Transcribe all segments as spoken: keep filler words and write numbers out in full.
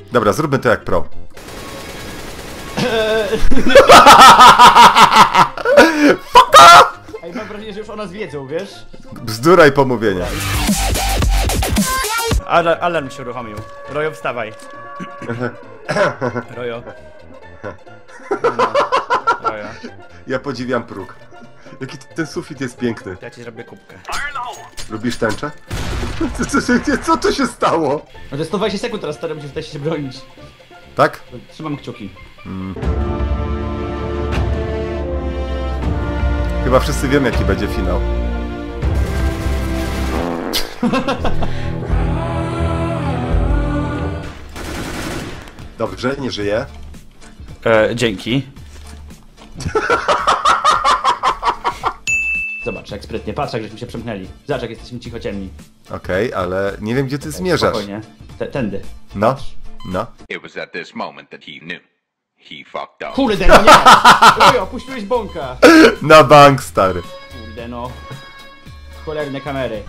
Dobra, zróbmy to jak pro. Fuka! Ej, mam wrażenie, że już o nas wiedzą, wiesz? Bzdura i pomówienia. Alarm, alarm się uruchomił. Rojo, wstawaj. Rojo. No. Rojo. Ja podziwiam próg. Jaki ten sufit jest piękny. Ja ci zrobię kubkę. Lubisz tęczę? Co, co, co, co to się stało? No to jest sto dwadzieścia sekund teraz, stary, musisz się bronić. Tak? Trzymam kciuki. Mm. Chyba wszyscy wiemy, jaki będzie finał. Dobrze, nie żyje. E, dzięki. Zobacz, jak sprytnie. Patrz, jak żeśmy się przemknęli. Zobacz, jak jesteśmy cicho ciemni. Okej, okay, ale nie wiem, gdzie ty zmierzasz. Spokojnie. T tędy. No, no. It was at this moment that he knew. He fucked up. Kurde, no nie! Rojo, opuściłeś bąka! Na bank, stary. Kurde, no. Cholerne kamery.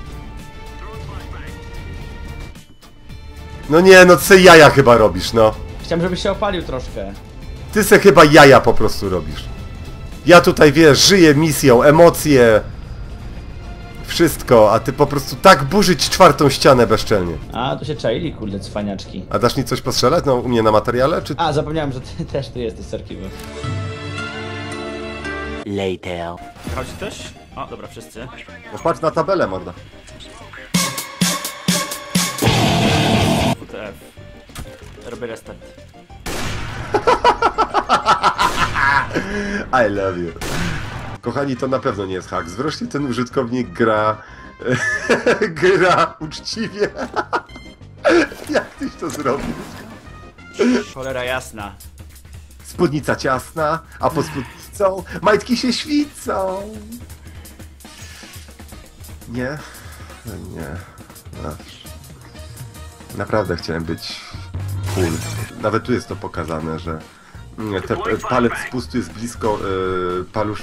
No nie, no co jaja chyba robisz, no. Chciałem, żebyś się opalił troszkę. Ty se chyba jaja po prostu robisz. Ja tutaj, wiesz, żyję misją, emocje, wszystko, a ty po prostu tak burzyć czwartą ścianę bezczelnie. A, tu się czaili, kurde, cwaniaczki. A dasz mi coś postrzelać? No, u mnie na materiale, czy... A, zapomniałem, że ty też tu jesteś z archiwum. Later. Chodzi ktoś? O, dobra, wszyscy. No patrz na tabelę, morda. W T F. Robię restart. I love you. Kochani, to na pewno nie jest hak. Wreszcie ten użytkownik gra... gra uczciwie. Jak tyś to zrobił? Cholera jasna. Spódnica ciasna, a pod spódnicą majtki się świcą. Nie? Nie. Aż. Naprawdę chciałem być cool. Nawet tu jest to pokazane, że te, palec spustu jest blisko yy, palusz.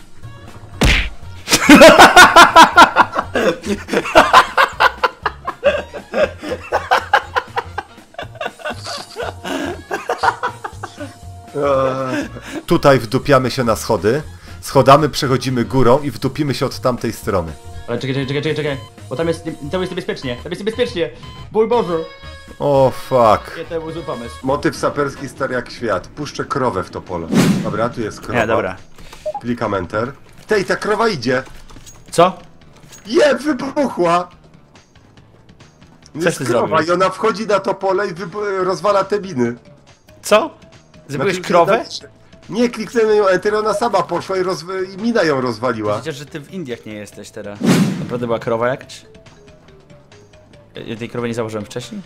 Tutaj wdupiamy się na schody, schodami przechodzimy górą i wdupimy się od tamtej strony. Ale czekaj, czekaj, czekaj, czekaj, bo tam jest, tam jest niebezpiecznie, tam jest niebezpiecznie. Bój Boże. O fuck. Nie, to był zły pomysł. Motyw saperski stary jak świat. Puszczę krowę w to pole. Dobra, tu jest krowa. Nie, dobra. Klikam enter. Tej, ta krowa idzie. Co? Je, wybuchła! Coś Jest ty krowa zrobił? i ona wchodzi na to pole i rozwala te miny. Co? Zrobiłeś Znaczy, krowę? Nie, kliknąłem ją enter, ona sama poszła i, roz... i mina ją rozwaliła. Przecież, że ty w Indiach nie jesteś teraz. Naprawdę była krowa jakaś? Ja tej krowy nie założyłem wcześniej?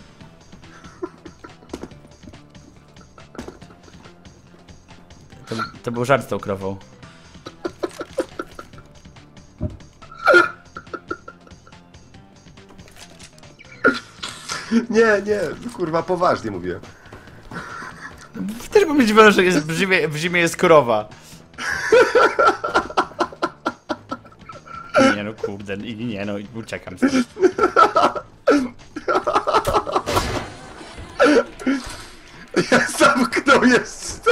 To, to był żart z tą krową. Nie, nie, kurwa, poważnie mówię. Też bym dziwiony, że jest w, zimie, w zimie jest krowa. Nie no, kurde, nie, nie no, uciekam sobie. Ja zamknął jest.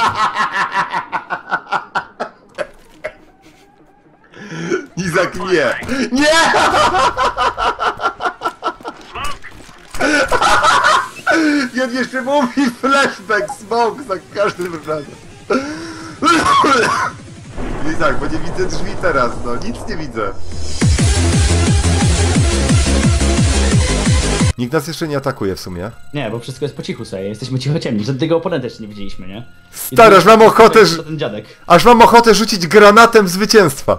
Izak, nie! Nie! I on jeszcze mówi flashback, smoke za każdym razem. Izak, bo nie widzę drzwi teraz, no nic nie widzę. Nikt nas jeszcze nie atakuje w sumie. Nie, bo wszystko jest po cichu sobie, jesteśmy cicho ciemni, żadnego oponenta jeszcze nie widzieliśmy, nie? Stary, aż mam ochotę, To ten dziadek. aż mam ochotę rzucić granatem zwycięstwa.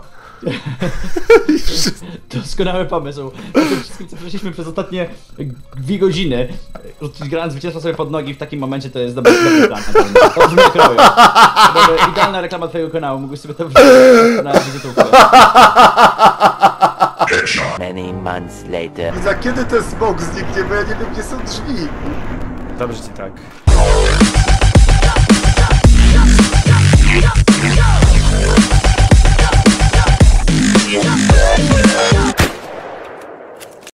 Doskonały pomysł. Po tym wszystkim, co przeszliśmy przez ostatnie dwie godziny, rzucić granat zwycięstwa sobie pod nogi w takim momencie to jest dobry, dobry plan. To brzmi jak Rojo. To była idealna reklama twojego kanału, mógłbyś sobie to wrzucić na wizytówkę. Many months later. Za kiedy ten smok zniknie, bo ja nie wiem, gdzie są drzwi. Dobrze ci tak. Yeah.